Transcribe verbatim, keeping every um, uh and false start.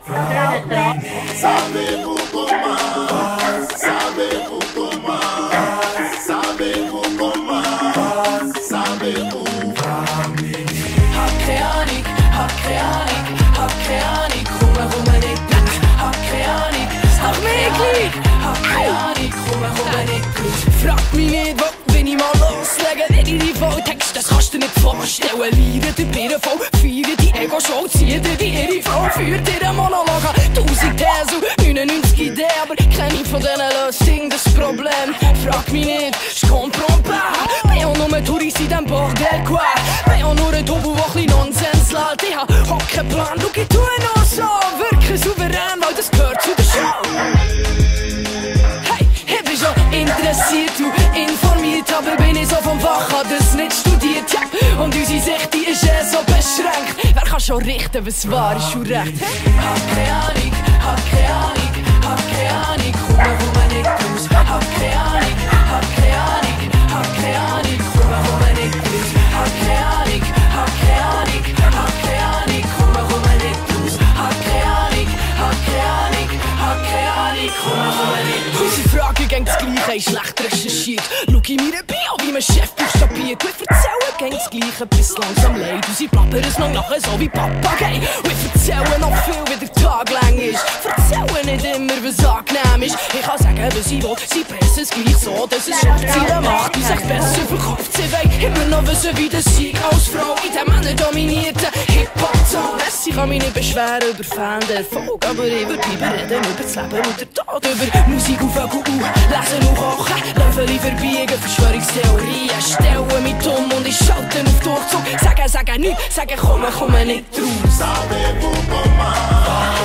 Savez-vous comment? Savez-vous comment? Savez-vous comment? Savez-vous? Hab keine Ahnung, hab keine Ahnung, hab keine Ahnung, komm, komm nicht durch. Hab keine Ahnung, hab keine Ahnung, hab keine Ahnung, komm, komm nicht durch. Frag mich nicht, wo, wenn ich mal loslege, wenn ich die Volltext, das kannst du dir nicht vorstellen. Lieren die Bieren voll, feiern die Ego-Show, ziehen dir die ihre Frau, führt dir einen Monolog an. Tausend Thesen, neunundneunzig Ideen, aber keine von denen löst das Problem. Frag mich nicht, je comprends pas. Bin auch nur ein Tourist in diesem Bordel, quoi. Bin auch nur ein Double, der ein bisschen Nonsens lässt. Ich hab auch keinen Plan, schau, ich tue noch so. Wirke souverän, weil das gehört zu der Show. Hey, ich bin schon interessiert und informiert, aber bin ich so vom Fach, hab das nicht studiert, ja. Und unsere Sicht, die ist eh so beschränkt. Wer kann schon richten, was wahr ist und recht? Hab keine Ahnung, hab keine Ahnung, hab keine Ahnung, komm, komm nicht raus. Hab keine Ahnung, hab keine Ahnung, hab keine Ahnung, komm, komm nicht raus. Hab keine Ahnung, hab keine Ahnung, hab keine Ahnung, komm, komm nicht raus. Hab keine Ahnung, hab keine Ahnung, hab keine Ahnung, komm, komm nicht raus. Unsere Frage gegen das Gleiche, ist schlecht recherchiert. Schau in meine Bio, wie mein Chef buchstabiert. Wir erzählen gegen das Gleiche, bis langsam leid. Und sie plappern es noch nachher so wie Papagei. Und ich erzähle noch viel, wie der Tag lang ist. Erzähle nicht immer, was angenehm ist. Ich kann sagen, was ich will, sie pressen es gleich so, dass es Schlagzeilen macht. Die sich besser verkauft, sie wollen immer noch wissen, wie das Sieg als Frau in dem männerdominierten Hip-Hop-Zone. Ich kann mich nicht beschweren über Fan-Erfolg, aber ich würde lieber reden über das Leben und den Tod. Über Musik auf Vögel, lesen und kochen, Löffel verbiegen, Verschwörungstheorien, stellen mich dumm und ich schalte auf Durchzug. Sagen, sagen nichts, sagen komm, komm nicht raus. Savez-vous comment?